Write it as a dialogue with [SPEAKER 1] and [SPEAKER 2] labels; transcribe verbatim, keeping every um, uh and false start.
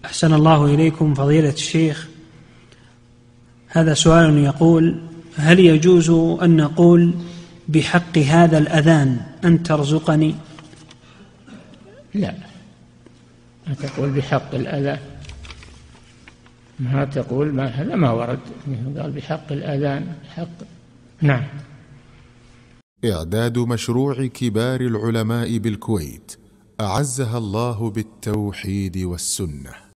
[SPEAKER 1] أحسن الله إليكم فضيلة الشيخ. هذا سؤال يقول: هل يجوز أن نقول بحق هذا الأذان أن ترزقني؟
[SPEAKER 2] لا، ما تقول بحق الأذان، ما تقول ما هذا ما ورد، قال بحق الأذان حق. نعم.
[SPEAKER 3] إعداد مشروع كبار العلماء بالكويت أعزها الله بالتوحيد والسنة.